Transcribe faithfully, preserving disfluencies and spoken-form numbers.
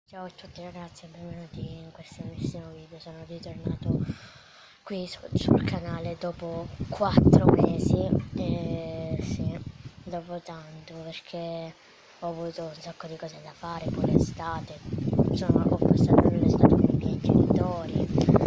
Ciao a tutti ragazzi e benvenuti in questo nuovissimo video. Sono ritornato qui sul, sul canale dopo quattro mesi e sì, dopo tanto, perché ho avuto un sacco di cose da fare, poi l'estate, insomma ho passato l'estate con i miei genitori